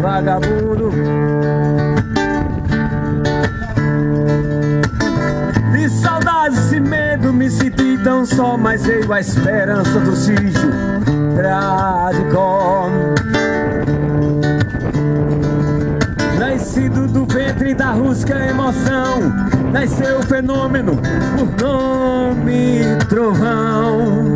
vagabundo. De saudades e medo me senti tão só, mas veio a esperança do sítio Pradicó. Nascido do ventre da rústica emoção, nasceu o fenômeno por nome Trovão.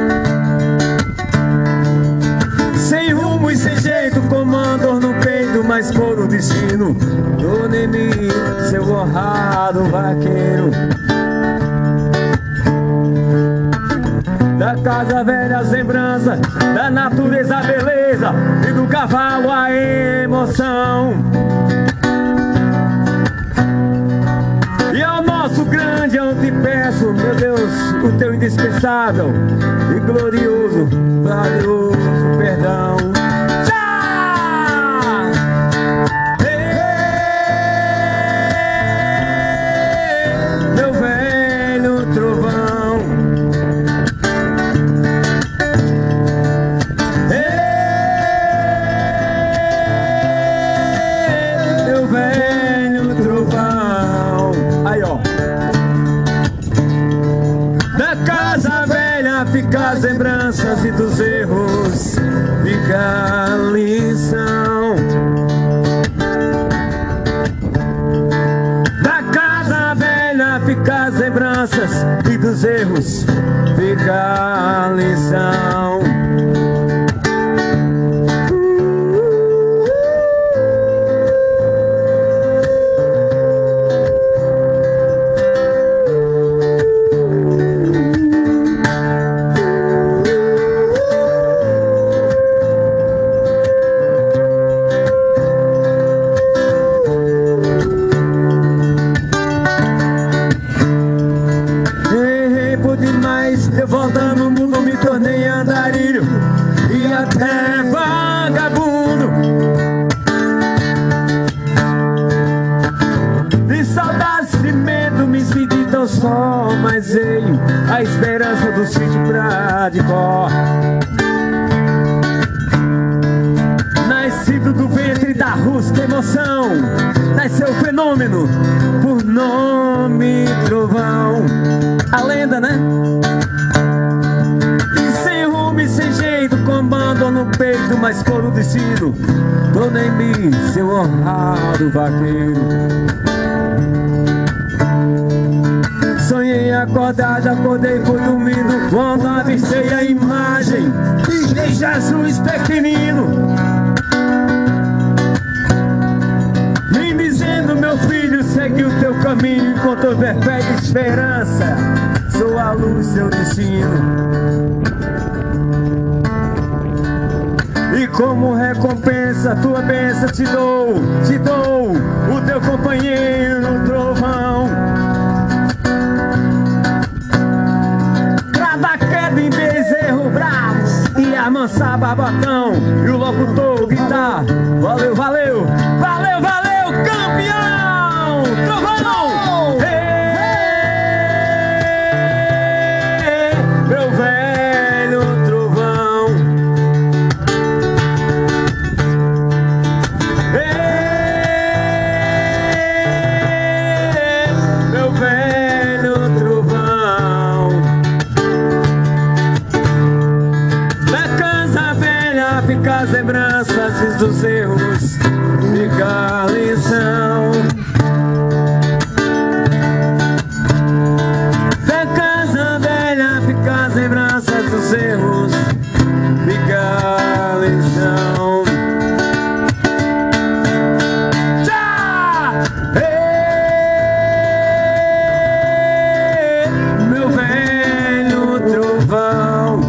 Sem rumo e sem jeito, comando no peito, mas por o destino do inimigo, seu honrado vaqueiro. Da casa velha as lembranças, da natureza a beleza e do cavalo a emoção. E ao nosso grande eu te peço, meu Deus, o teu indispensável e glorioso, valioso perdão. Meu velho trovão, meu velho trovão. Aí ó, da casa velha fica as lembranças e dos erros fica a lição. Da casa velha fica as lembranças e dos erros fica a lição. Eu voltando no mundo me tornei andarilho e até vagabundo. De saudades e medo me senti tão só, mas veio a esperança do sítio Pradicó. Nascido do ventre da rústica emoção, nasceu o fenômeno por nome Trovão. A lenda, né? Sem jeito, comando no peito, mas por o destino, dona em mim, seu honrado vaqueiro. Sonhei acordado, acordei, fui dormindo, quando avistei a imagem de Jesus pequenino, me dizendo: meu filho, segue o teu caminho, encontrou perfeita esperança, sou a luz, seu destino. E como recompensa, tua bênção te dou o teu companheiro no trovão. Pra dar queda em bezerro bravo e amansar babacão, e o locutor gritar: valeu, valeu, valeu, valeu, campeão! Trovão! Meu velho trovão, meu velho trovão. Da casa velha fica as lembranças e dos erros fica a lição. Da casa velha fica as lembranças dos erros fica a lição. Meu velho trovão,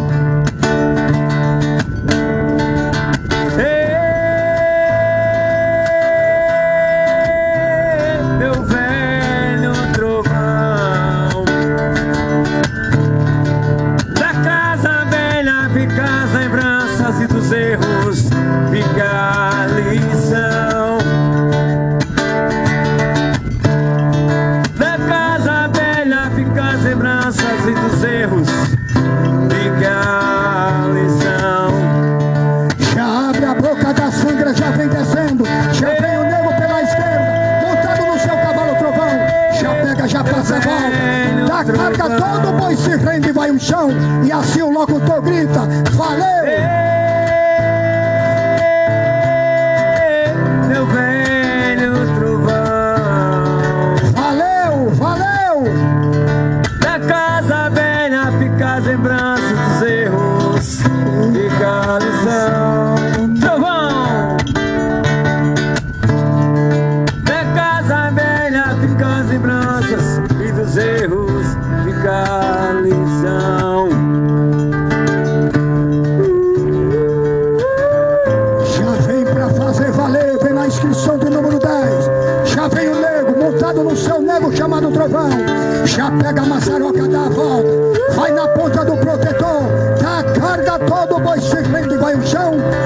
meu velho trovão. Da casa velha fica as lembranças e dos erros fica a lição. Da casa velha fica as lembranças e dos erros fica a lição. Já abre a boca da sangra, já vem descendo. carga todo, boi se rende e vai um chão. E assim o locutor grita: valeu! Meu velho trovão, valeu, valeu! Na casa velha fica as lembranças dos erros, fica a lição. Trovão! Na casa velha fica as lembranças e dos erros fica a lição. Já vem pra fazer valer, vem na inscrição do número 10. Já vem o nego, montado no seu nego chamado Trovão. Já pega a maçaroca, dá a volta, vai na ponta do protetor, dá a carga todo, o boi se rende e vai ao chão.